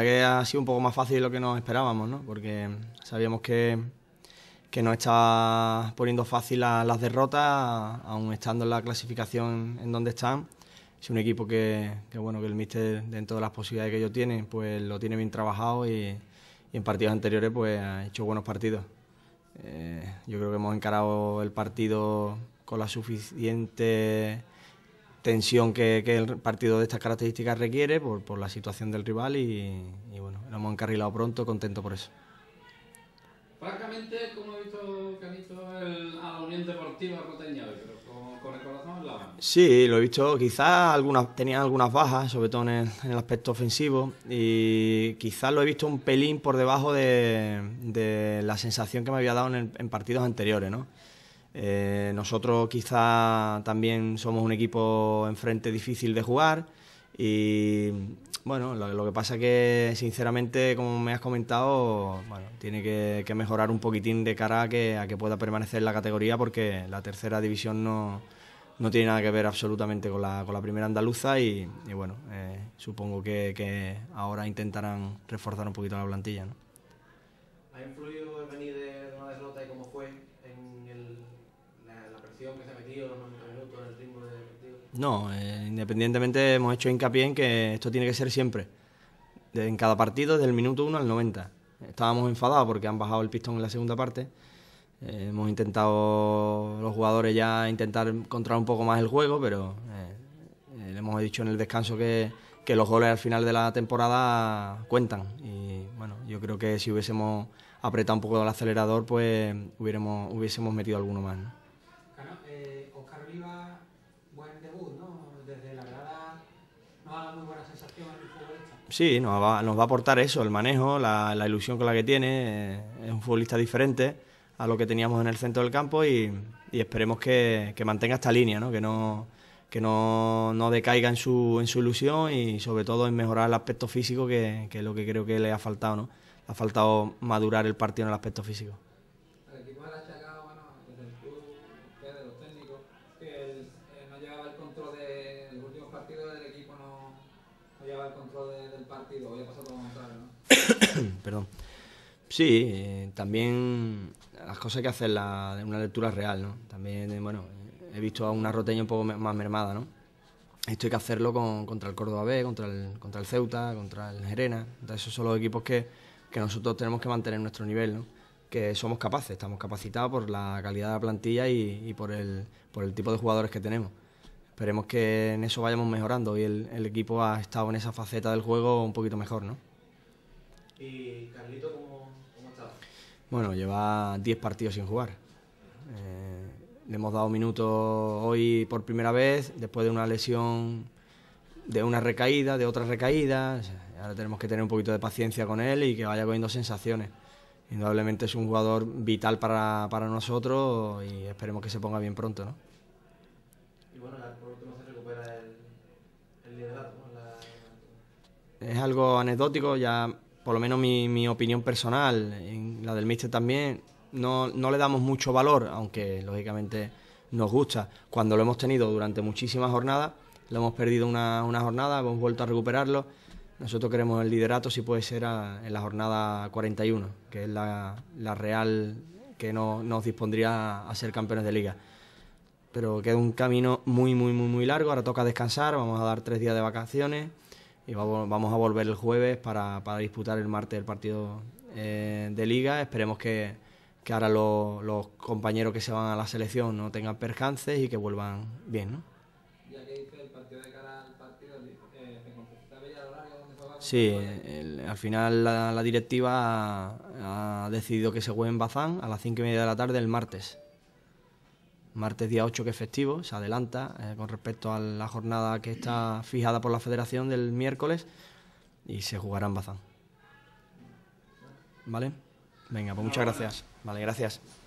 que ha sido un poco más fácil de lo que nos esperábamos, ¿no? Porque sabíamos que nos está poniendo fácil las derrotas, aun estando en la clasificación en donde están. Es un equipo que bueno, que el míster, dentro de las posibilidades que ellos tienen, pues lo tiene bien trabajado y en partidos anteriores pues ha hecho buenos partidos. Yo creo que hemos encarado el partido con la suficiente tensión que el partido de estas características requiere por la situación del rival y bueno, lo hemos encarrilado pronto, contento por eso. Francamente, como he visto que han visto a la Unión Deportiva Roteña hoy, pero con el corazón en la mano. Sí, lo he visto, quizás tenían algunas bajas, sobre todo en el aspecto ofensivo, y quizás lo he visto un pelín por debajo de la sensación que me había dado en partidos anteriores, ¿no? Nosotros quizá también somos un equipo enfrente difícil de jugar y bueno, lo que pasa que sinceramente, como me has comentado, bueno, tiene que mejorar un poquitín de cara a que pueda permanecer en la categoría, porque la tercera división no tiene nada que ver absolutamente con la primera andaluza y bueno, supongo que ahora intentarán reforzar un poquito la plantilla, ¿no? ¿Ha influido el venir de una derrota y cómo fue la presión que se ha metido los 90 minutos, en el ritmo del partido? No, independientemente hemos hecho hincapié en que esto tiene que ser siempre, en cada partido, desde el minuto 1 al 90. Estábamos enfadados porque han bajado el pistón en la segunda parte. Hemos intentado, los jugadores ya intentar controlar un poco más el juego, pero le hemos dicho en el descanso que los goles al final de la temporada cuentan. Y bueno, yo creo que si hubiésemos apretado un poco el acelerador, pues hubiésemos metido alguno más, ¿no? Claro, Óscar Oliva, buen debut, ¿no? Desde la grada nos ha dado muy buena sensación el futbolista. Sí, nos va a aportar eso, el manejo, la ilusión con la que tiene. Es un futbolista diferente a lo que teníamos en el centro del campo y esperemos que mantenga esta línea, ¿no? Que no decaiga en su ilusión y sobre todo en mejorar el aspecto físico, que es lo que creo que le ha faltado, ¿no? Le ha faltado madurar el partido en el aspecto físico. El equipo de la Chacao, bueno, desde el club, de los técnicos, que no llevaba el control de los últimos partidos, el equipo no llevaba el control del partido. Hoy ha pasado todo lo contrario, ¿no? Perdón. Sí, también las cosas hay que hacer una lectura real, ¿no? También, bueno, he visto a una Roteña un poco más mermada, ¿no? Esto hay que hacerlo contra el Córdoba B, contra el Ceuta, contra el Gerena. Entonces, esos son los equipos que nosotros tenemos que mantener nuestro nivel, ¿no? Que somos capaces, estamos capacitados por la calidad de la plantilla y por el tipo de jugadores que tenemos. Esperemos que en eso vayamos mejorando. Hoy el equipo ha estado en esa faceta del juego un poquito mejor, ¿no? ¿Y Carlito cómo está? Bueno, lleva 10 partidos sin jugar. Le hemos dado minutos hoy por primera vez, después de una lesión, de una recaída, de otra recaída. Ahora tenemos que tener un poquito de paciencia con él y que vaya cogiendo sensaciones. Indudablemente es un jugador vital para nosotros y esperemos que se ponga bien pronto, ¿no? Y bueno, por último se recupera el liderato, ¿no? Es algo anecdótico, ya por lo menos mi opinión personal, en la del míster también, no le damos mucho valor, aunque lógicamente nos gusta. Cuando lo hemos tenido durante muchísimas jornadas, lo hemos perdido una jornada, hemos vuelto a recuperarlo. Nosotros queremos el liderato, si puede ser en la jornada 41, que es la real que nos dispondría a ser campeones de liga. Pero queda un camino muy largo, ahora toca descansar, vamos a dar 3 días de vacaciones y vamos a volver el jueves para disputar el martes el partido de liga. Esperemos que ahora los compañeros que se van a la selección no tengan percances y que vuelvan bien, ¿no? Ya que dice el partido de cara al partido, ¿te consultaba ya el horario donde se va a Sí, al final la directiva ha decidido que se juegue en Bazán a las 5:30 de la tarde el martes. Martes día 8, que es festivo, se adelanta con respecto a la jornada que está fijada por la federación del miércoles y se jugará en Bazán. ¿Vale? Venga, pues muchas gracias. Vale, gracias.